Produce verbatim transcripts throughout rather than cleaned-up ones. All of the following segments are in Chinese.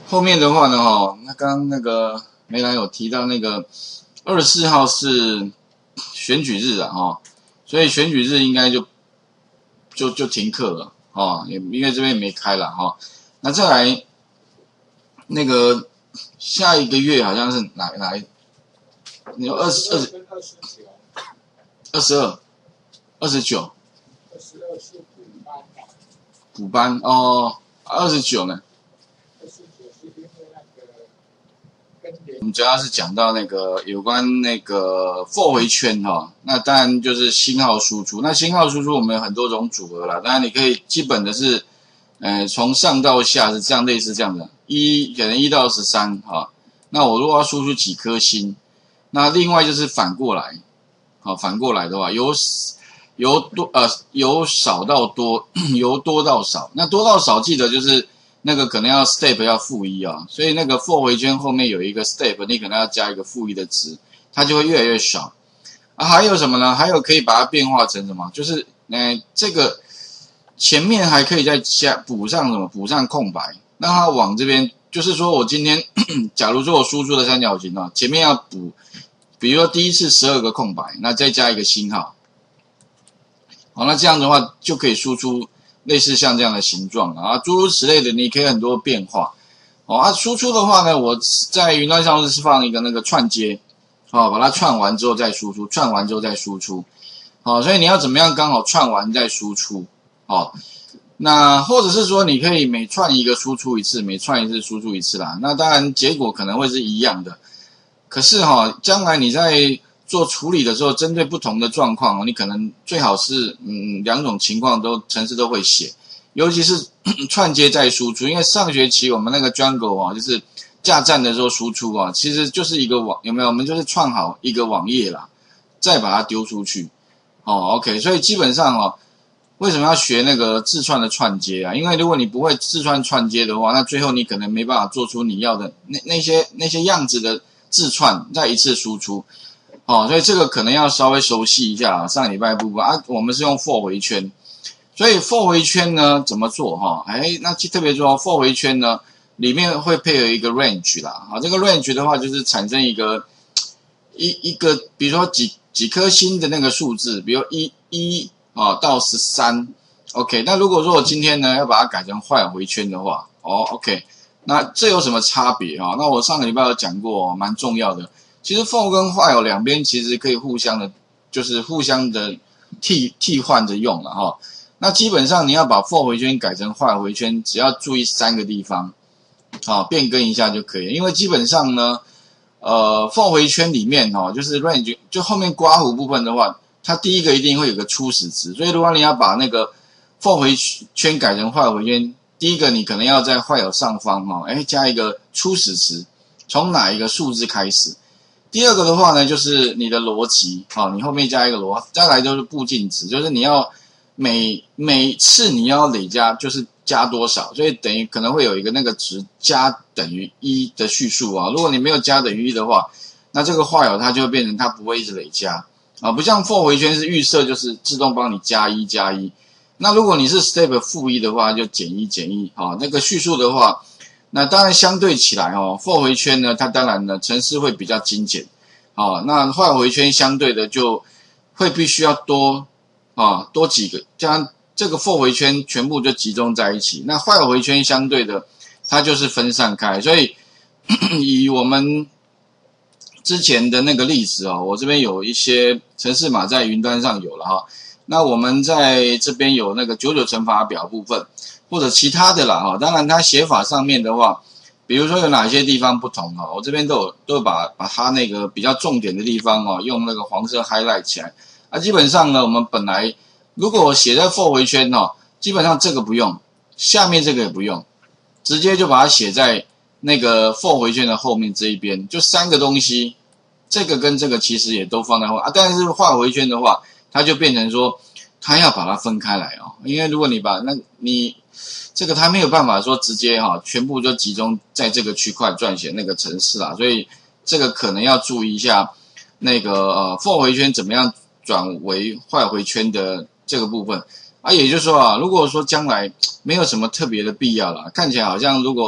后面的话呢，哈，那刚刚那个梅兰有提到那个二十四号是选举日啊，哈，所以选举日应该就就就停课了，哦，也因为这边也没开了，哈。那再来那个下一个月好像是哪哪一？你说二十二十二十二二十九二十二是补班啊， 补班哦，二十九呢？ 二十九是因为那个跟联我们主要是讲到那个有关那个 for 回圈哈、哦，那当然就是星号输出。那星号输出我们有很多种组合啦，当然你可以基本的是，呃，从上到下是这样类似这样的，一可能一到十三哈。那我如果要输出几颗星，那另外就是反过来，好、哦，反过来的话由由多呃由少到多，由多到少。那多到少记得就是。那个可能要 step 要负一啊，所以那个 for 回圈后面有一个 step， 你可能要加一个负一的值，它就会越来越少。啊，还有什么呢？还有可以把它变化成什么？就是呃这个前面还可以再加补上什么？补上空白，让它往这边，就是说我今天假如说我输出的三角形啊，前面要补，比如说第一次十二个空白，那再加一个星号，好，那这样的话就可以输出。类似像这样的形状啊，诸如此类的，你可以很多变化。哦啊，输出的话呢，我在云端上是放一个那个串接，哦，把它串完之后再输出，串完之后再输出。好、哦，所以你要怎么样刚好串完再输出。哦，那或者是说你可以每串一个输出一次，每串一次输出一次啦。那当然结果可能会是一样的，可是哈、哦，将来你在做处理的时候，针对不同的状况，你可能最好是嗯两种情况都程式都会写，尤其是串接再输出，因为上学期我们那个 Django 啊，就是架站的时候输出啊，其实就是一个网有没有？我们就是串好一个网页啦，再把它丢出去。哦 ，OK， 所以基本上哦，为什么要学那个字串的串接啊？因为如果你不会字串串接的话，那最后你可能没办法做出你要的那那些那些样子的字串，再一次输出。哦，所以这个可能要稍微熟悉一下上礼拜部分啊，我们是用 for 回圈，所以 for 回圈呢怎么做哈？哎，那特别说 for 回圈呢，里面会配合一个 range 啦，啊，这个 range 的话就是产生一个一一个，比如说几几颗星的那个数字，比如一一啊到十三 ，OK， 那如果说我今天呢要把它改成坏回圈的话，哦 ，OK， 那这有什么差别啊？那我上个礼拜有讲过，蛮重要的。其实 for 跟 while 两边其实可以互相的，就是互相的替替换着用了哈。那基本上你要把 for 回圈改成 while 回圈，只要注意三个地方，好变更一下就可以了。因为基本上呢，呃 for 回圈里面哈，就是 range 就后面刮弧部分的话，它第一个一定会有个初始值，所以如果你要把那个 for 回圈改成 while 回圈，第一个你可能要在 while 上方哈，哎加一个初始值，从哪一个数字开始。第二个的话呢，就是你的逻辑，好，你后面加一个逻，再来就是步进值，就是你要每每次你要累加，就是加多少，所以等于可能会有一个那个值加等于一的叙述啊。如果你没有加等于一的话，那这个while它就会变成它不会一直累加啊，不像 for 回圈是预设就是自动帮你加一加一。那如果你是 step 负一的话，就减一减一，好，那个叙述的话。那当然相对起来哦 for 回圈呢，它当然呢程式会比较精简，哦，那坏回圈相对的就会必须要多啊多几个，这样这个 for 回圈全部就集中在一起，那坏回圈相对的它就是分散开，所以以我们之前的那个例子哦，我这边有一些程式码在云端上有了哈，那我们在这边有那个九九乘法表部分。或者其他的啦哈，当然它写法上面的话，比如说有哪些地方不同哈，我这边都有都有把把它那个比较重点的地方哦，用那个黄色 highlight 起来。啊，基本上呢，我们本来如果我写在 for 回圈哦，基本上这个不用，下面这个也不用，直接就把它写在那个 for 回圈的后面这一边，就三个东西，这个跟这个其实也都放在后啊，但是画回圈的话，它就变成说它要把它分开来哦，因为如果你把那你这个它没有办法说直接哈、哦、全部就集中在这个区块撰写那个程式啦，所以这个可能要注意一下那个呃 for 回圈怎么样转为坏回圈的这个部分啊，也就是说啊，如果说将来没有什么特别的必要啦，看起来好像如果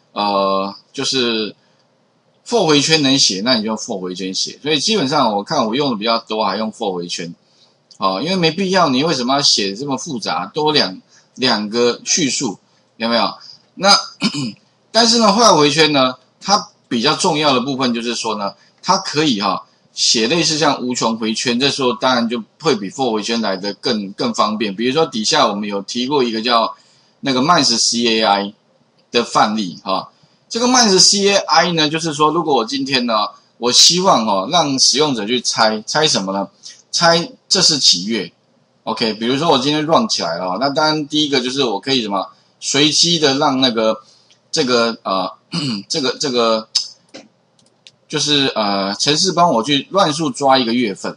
呃，就是 for 回圈能写，那你就用 for 回圈写。所以基本上我看我用的比较多，还用 for 回圈。哦，因为没必要，你为什么要写这么复杂，多两两个叙述，有没有？那但是呢，坏回圈呢，它比较重要的部分就是说呢，它可以哈、哦、写类似像无穷回圈，这时候当然就会比 for 回圈来的更更方便。比如说底下我们有提过一个叫那个 Mans C A I 的范例哈、哦，这个 Mans C A I 呢，就是说如果我今天呢，我希望哦让使用者去猜猜什么呢？猜这是几月 ？OK， 比如说我今天 run 起来了，那当然第一个就是我可以什么随机的让那个这个呃这个这个就是呃程式帮我去乱数抓一个月份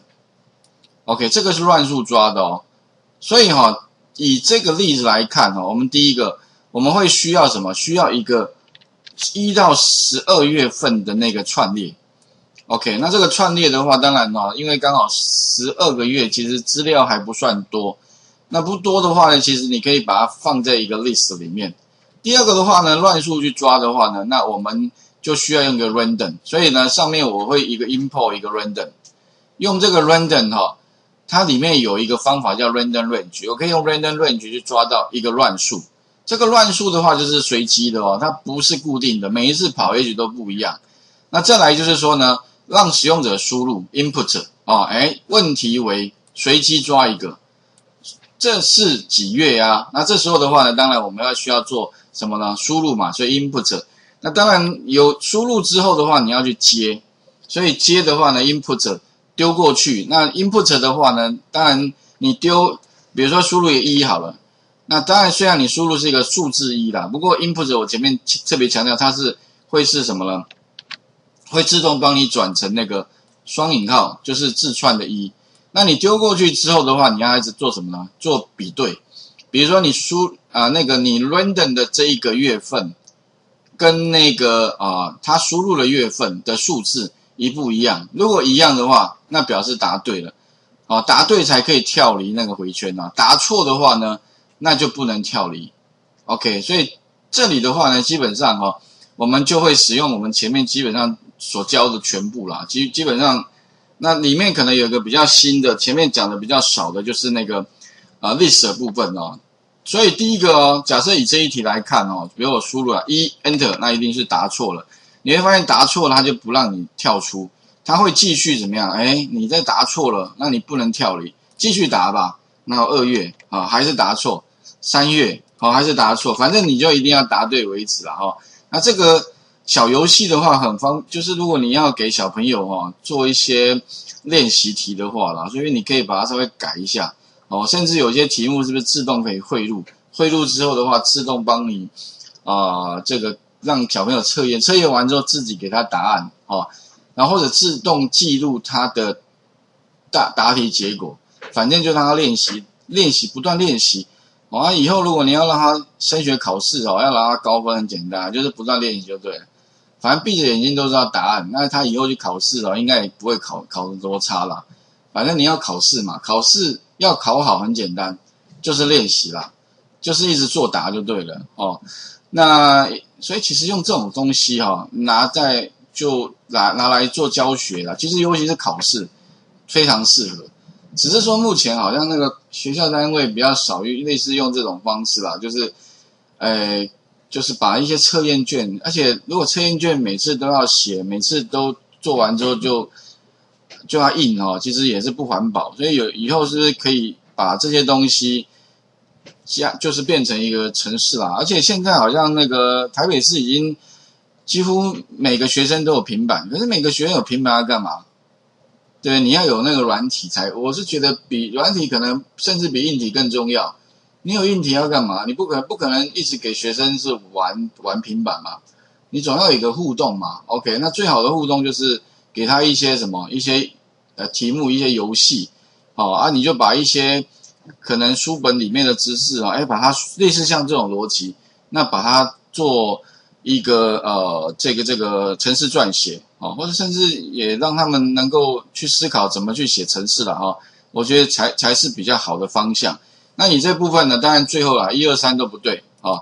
，OK， 这个是乱数抓的哦。所以哈、哦，以这个例子来看哈、哦，我们第一个我们会需要什么？需要一个一到十二月份的那个串列。OK， 那这个串列的话，当然哦，因为刚好十二个月，其实资料还不算多。那不多的话呢，其实你可以把它放在一个 list 里面。第二个的话呢，乱数去抓的话呢，那我们就需要用一个 random。所以呢，上面我会一个 import 一个 random， 用这个 random 哈、哦，它里面有一个方法叫 random range， 我可以用 random range 去抓到一个乱数。这个乱数的话就是随机的哦，它不是固定的，每一次跑也许都不一样。那再来就是说呢，让使用者输入 input 哦，哎，问题为随机抓一个，这是几月啊？那这时候的话呢，当然我们要需要做什么呢？输入嘛，所以 input。那当然有输入之后的话，你要去接，所以接的话呢 ，input 丢过去。那 input 的话呢，当然你丢，比如说输入一个一好了。那当然虽然你输入是一个数字一啦，不过 input 我前面特别强调它是会是什么呢？会自动帮你转成那个双引号，就是字串的一。那你丢过去之后的话，你要一直做什么呢？做比对。比如说你输啊、呃、那个你 random 的这一个月份，跟那个啊、呃、它输入的月份的数字一不一样？如果一样的话，那表示答对了。啊、哦，答对才可以跳离那个回圈啊。答错的话呢，那就不能跳离。OK， 所以这里的话呢，基本上哈、哦，我们就会使用我们前面基本上所教的全部啦，基基本上，那里面可能有一个比较新的，前面讲的比较少的，就是那个啊、呃、list 的部分哦。所以第一个哦，假设以这一题来看哦，比如我输入了一 enter， 那一定是答错了。你会发现答错了，它就不让你跳出，它会继续怎么样？哎，你再答错了，那你不能跳离，继续答吧。然后二月啊、哦、还是答错，三月好、哦、还是答错，反正你就一定要答对为止了哈、哦。那这个小游戏的话很方，就是如果你要给小朋友哈、哦、做一些练习题的话啦，所以你可以把它稍微改一下哦，甚至有些题目是不是自动可以汇入？汇入之后的话，自动帮你啊、呃、这个让小朋友测验，测验完之后自己给他答案哦，然后或者自动记录他的答答题结果，反正就让他练习练习不断练习。哦，啊、以后如果你要让他升学考试哦，要让他高分很简单，就是不断练习就对了。反正闭着眼睛都知道答案，那他以后去考试哦，应该也不会考考得多差啦。反正你要考试嘛，考试要考好很简单，就是练习啦，就是一直作答就对了哦。那所以其实用这种东西哈、哦，拿在就拿拿来做教学啦，其实尤其是考试非常适合。只是说目前好像那个学校单位比较少类似用这种方式啦，就是，呃，就是把一些测验卷，而且如果测验卷每次都要写，每次都做完之后就就要印哦，其实也是不环保。所以有以后是不是可以把这些东西加，就是变成一个程式啦？而且现在好像那个台北市已经几乎每个学生都有平板，可是每个学生有平板要干嘛？对，你要有那个软体才，我是觉得比软体可能甚至比硬体更重要。你有硬体要干嘛？你不可能不可能一直给学生是玩玩平板嘛？你总要有一个互动嘛。OK， 那最好的互动就是给他一些什么一些呃题目，一些游戏，好、哦、啊，你就把一些可能书本里面的知识啊，哎，把它类似像这种逻辑，那把它做一个呃这个这个程式撰写。哦，或者甚至也让他们能够去思考怎么去写程式了哈、哦，我觉得才才是比较好的方向。那你这部分呢，当然最后啦，一二三都不对啊、哦，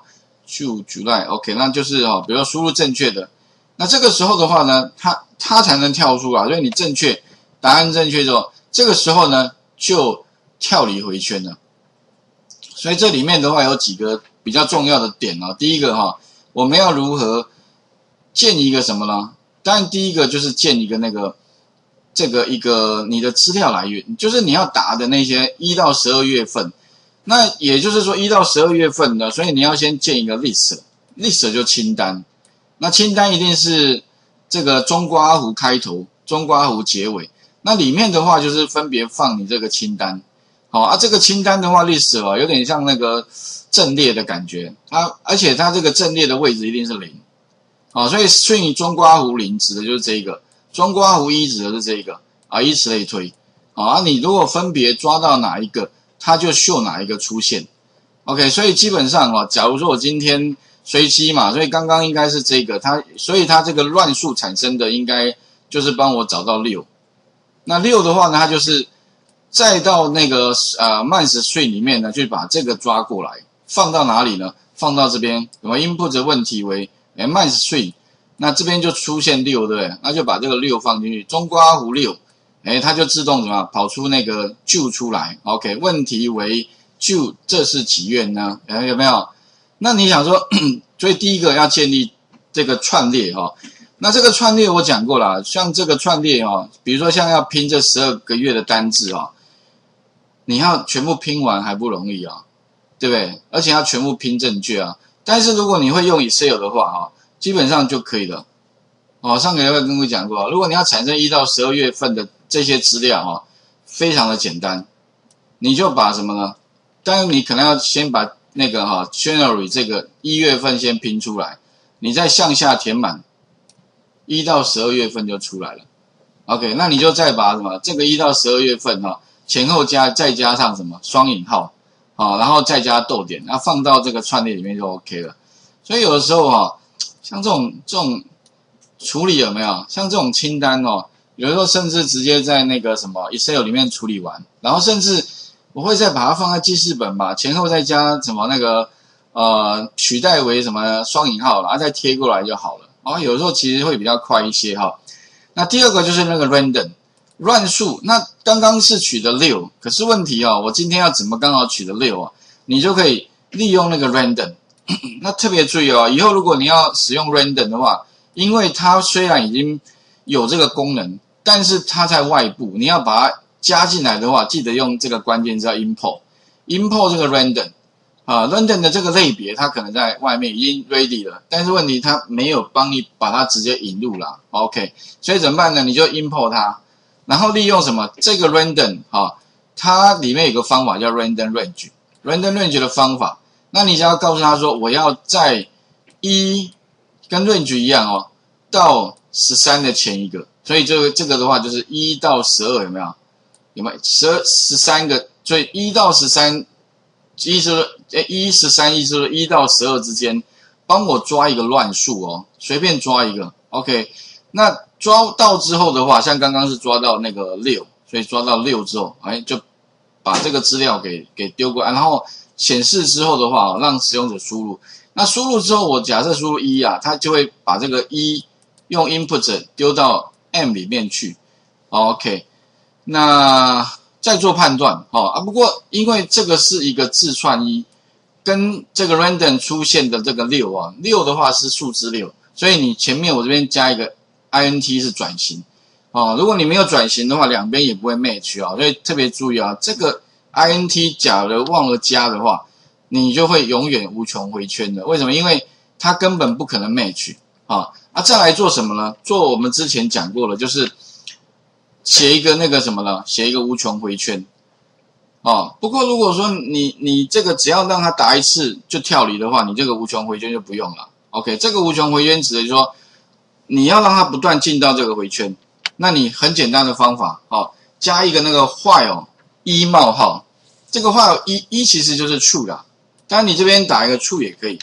就 July OK， 那就是哦，比如说输入正确的，那这个时候的话呢，它它才能跳出啊，所以你正确答案正确之后，这个时候呢就跳离回圈了。所以这里面的话有几个比较重要的点哦。第一个哈、哦，我们要如何建一个什么呢？当然第一个就是建一个那个这个一个你的资料来源，就是你要答的那些一到十二月份。那也就是说，一到十二月份呢，所以你要先建一个 list，list 就清单。那清单一定是这个中括弧开头，中括弧结尾。那里面的话就是分别放你这个清单。好啊，这个清单的话 ，list 哦，有点像那个阵列的感觉。它而且它这个阵列的位置一定是零。好，所以string中括弧零指的就是这一个，中括弧一指的是这一个啊，以此类推。好啊，你如果分别抓到哪一个，它就秀哪一个出现 ，OK， 所以基本上哦，假如说我今天随机嘛，所以刚刚应该是这个，它所以它这个乱数产生的应该就是帮我找到六，那六的话呢，它就是再到那个呃 MaxString 里面呢，去把这个抓过来，放到哪里呢？放到这边，我们 input 的问题为哎 MaxString， 那这边就出现六，对不对？那就把这个六放进去，中括弧六。哎，它就自动怎么跑出那个就出来 ？OK， 问题为就这是几月呢？哎，有没有？那你想说，所以第一个要建立这个串列哈、哦。那这个串列我讲过了，像这个串列哦，比如说像要拼这十二个月的单字哦，你要全部拼完还不容易啊、哦，对不对？而且要全部拼正确啊。但是如果你会用 Excel 的话哈、哦，基本上就可以了。哦，上个礼拜跟各位讲过，如果你要产生一到十二月份的这些资料哈、哦，非常的简单，你就把什么呢？当然你可能要先把那个哈、哦、January 这个一月份先拼出来，你再向下填满，一到十二月份就出来了。OK， 那你就再把什么这个一到十二月份哈、哦、前后加再加上什么双引号，啊、哦，然后再加逗点，然后放到这个串列里面就 OK 了。所以有的时候哈、哦，像这种这种处理有没有？像这种清单哦。有的时候甚至直接在那个什么 Excel 里面处理完，然后甚至我会再把它放在记事本吧，前后再加什么那个呃取代为什么双引号，然后再贴过来就好了。然后有时候其实会比较快一些哈。那第二个就是那个 random 乱数，那刚刚是取的六，可是问题哦，我今天要怎么刚好取的六啊？你就可以利用那个 random。那特别注意哦，以后如果你要使用 random 的话，因为它虽然已经有这个功能。但是它在外部，你要把它加进来的话，记得用这个关键字叫 import，import 这个 random 啊 ，random 的这个类别，它可能在外面已经 ready 了，但是问题它没有帮你把它直接引入啦 ，OK， 所以怎么办呢？你就 import 它，然后利用什么？这个 random 啊，它里面有个方法叫 random range，random range 的方法，那你只要告诉他说，我要在一跟 range 一样哦，到十三的前一个。所以这个这个的话就是一到十二有没有？有没有十二十三个？所以一到十三，意思是一十三意思是一到十二之间，帮我抓一个乱数哦，随便抓一个 ，OK。那抓到之后的话，像刚刚是抓到那个六，所以抓到六之后，哎，就把这个资料给给丢过来，然后显示之后的话，让使用者输入。那输入之后，我假设输入一啊，它就会把这个一用 input 丢到M 里面去 ，OK， 那再做判断哦啊。不过因为这个是一个字串一，跟这个 random 出现的这个六啊，六的话是数字六，所以你前面我这边加一个 int 是转型哦。如果你没有转型的话，两边也不会 match 啊、哦，所以特别注意啊，这个 int 假如忘了加的话，你就会永远无穷回圈的。为什么？因为它根本不可能 match 啊、哦。啊，再来做什么呢？做我们之前讲过了，就是写一个那个什么呢？写一个无穷回圈。哦，不过如果说你你这个只要让它答一次就跳离的话，你这个无穷回圈就不用了。OK， 这个无穷回圈指的就是说你要让它不断进到这个回圈，那你很简单的方法，哦，加一个那个 while 一冒号，这个 while 一一其实就是 true 啦，当然你这边打一个 true 也可以。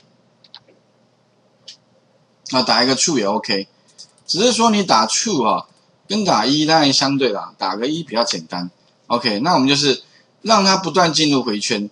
啊，打一个 true 也 OK， 只是说你打 true 啊，跟打一当然相对啦，打个一比较简单。OK， 那我们就是让它不断进入回圈，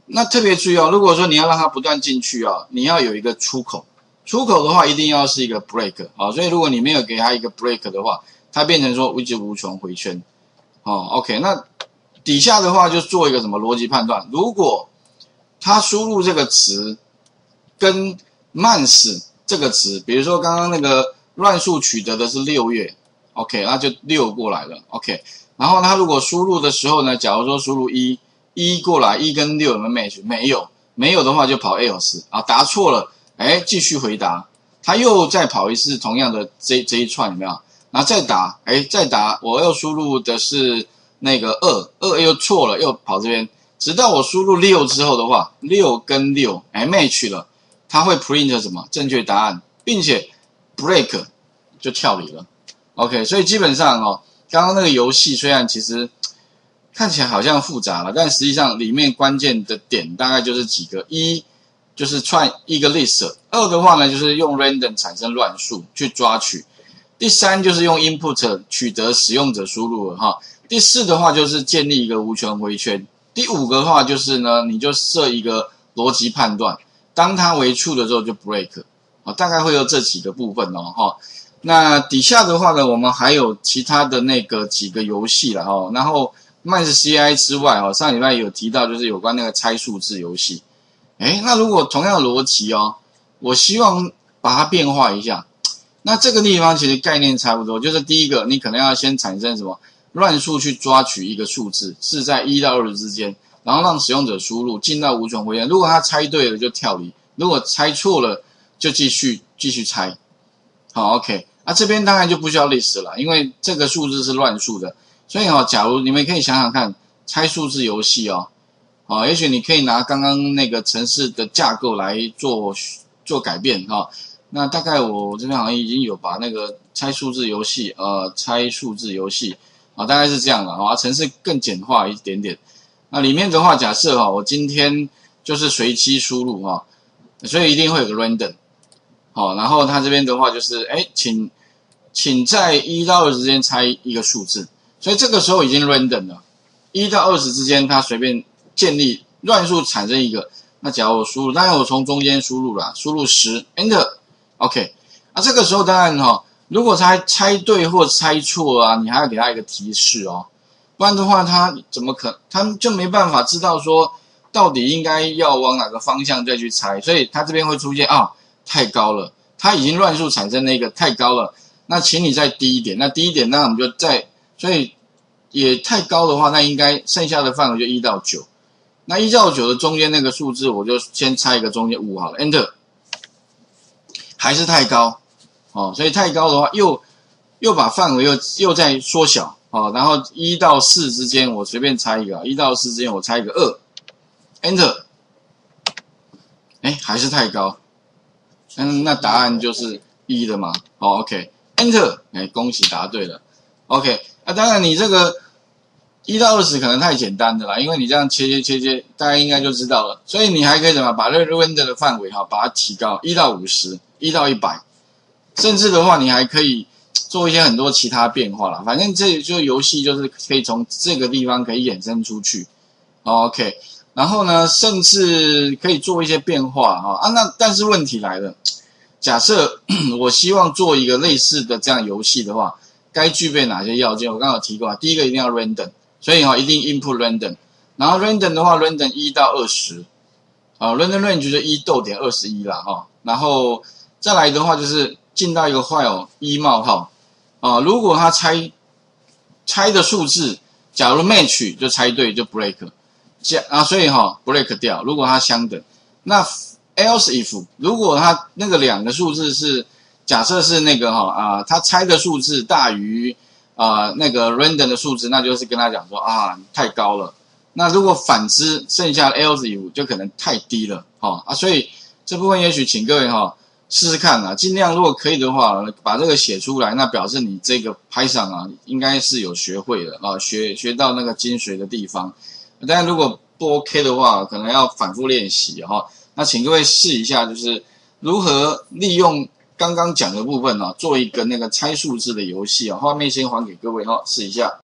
那特别注意哦，如果说你要让它不断进去啊、哦，你要有一个出口。出口的话，一定要是一个 break 啊、哦，所以如果你没有给它一个 break 的话，它变成说一直无穷回圈。哦 ，OK， 那底下的话就做一个什么逻辑判断？如果它输入这个值跟慢死这个值，比如说刚刚那个乱数取得的是六月 ，OK， 那就六过来了 ，OK。然后它如果输入的时候呢，假如说输入一，一过来，一跟六有没有 match？ 没有，没有的话就跑 else 啊，答错了。哎，继续回答，他又再跑一次同样的这这一串有没有？然后再答，哎，再答，我又输入的是那个二，二又错了，又跑这边，直到我输入六之后的话，六跟六哎 match 了，它会 print 什么正确答案，并且 break 就跳离了。OK， 所以基本上哦，刚刚那个游戏虽然其实看起来好像复杂了，但实际上里面关键的点大概就是几个一。就是串一个 list， 二的话呢，就是用 random 产生乱数去抓取，第三就是用 input 取得使用者输入了哈，第四的话就是建立一个无穷回圈，第五个的话就是呢，你就设一个逻辑判断，当它为 true 的时候就 break， 啊，大概会有这几个部分哦哈。那底下的话呢，我们还有其他的那个几个游戏了哈，然后 Math C I 之外哦，上礼拜有提到就是有关那个猜数字游戏。哎，那如果同样的逻辑哦，我希望把它变化一下。那这个地方其实概念差不多，就是第一个，你可能要先产生什么乱数去抓取一个数字，是在一到二十之间，然后让使用者输入进到无穷回圈。如果他猜对了就跳离，如果猜错了就继续继续猜。好 ，OK， 那、啊、这边当然就不需要 list 了，因为这个数字是乱数的，所以哦，假如你们可以想想看，猜数字游戏哦。啊，也许你可以拿刚刚那个程式的架构来做做改变哈、啊。那大概我这边好像已经有把那个猜数字游戏，呃，猜数字游戏啊，大概是这样的啊，程式更简化一点点。那里面的话，假设哈、啊，我今天就是随机输入哈、啊，所以一定会有个 random， 好、啊，然后它这边的话就是，哎，请请在一到二十之间猜一个数字，所以这个时候已经 random 了，一到二十之间它随便。建立乱数产生一个，那假如我输入，当然我从中间输入了，输入十 ，Enter，OK， 那、啊、这个时候当然哈、哦，如果他猜对或猜错啊，你还要给他一个提示哦，不然的话他怎么可，他就没办法知道说到底应该要往哪个方向再去猜，所以他这边会出现啊太高了，他已经乱数产生那个太高了，那请你再低一点，那低一点，那我们就再，所以也太高的话，那应该剩下的范围就一到九。那一到九的中间那个数字，我就先猜一个中间五好了 ，Enter， 还是太高，哦，所以太高的话，又又把范围又又再缩小，哦，然后一到四之间我随便猜一个，一到四之间我猜一个二 ，Enter， 哎，还是太高，嗯，那答案就是一的嘛，哦 ，OK，Enter， 哎，恭喜答对了 ，OK， 那当然你这个。一到二十可能太简单的啦，因为你这样切切切切，大家应该就知道了。所以你还可以怎么把这个 random 的范围哈，把它提高一到五十，一到一百，甚至的话你还可以做一些很多其他变化啦。反正这就游戏就是可以从这个地方可以衍生出去。OK， 然后呢，甚至可以做一些变化哈啊。那但是问题来了，假设我希望做一个类似的这样游戏的话，该具备哪些要件？我刚刚有提过啊，第一个一定要 random。所以哈、哦，一定 input random， 然后 random 的话 ，random 一到二十，啊 ，random range 就是一逗点二十一啦哈，然后再来的话就是进到一个 while 一冒号，啊，如果他猜猜的数字，假如 match 就猜对就 break， 加啊，所以哈、哦、break 掉，如果它相等，那 else if 如果它那个两个数字是假设是那个哈啊，他猜的数字大于。啊、呃，那个 random 的数字，那就是跟他讲说啊，太高了。那如果反之，剩下的 else if 就可能太低了，哈、哦、啊，所以这部分也许请各位哈、哦、试试看啊，尽量如果可以的话，把这个写出来，那表示你这个 Python 啊，应该是有学会的啊，学学到那个精髓的地方。但如果不 OK 的话，可能要反复练习哈、哦。那请各位试一下，就是如何利用。刚刚讲的部分呢、哦，做一个那个猜数字的游戏啊、哦，画面先还给各位哈、哦，试一下。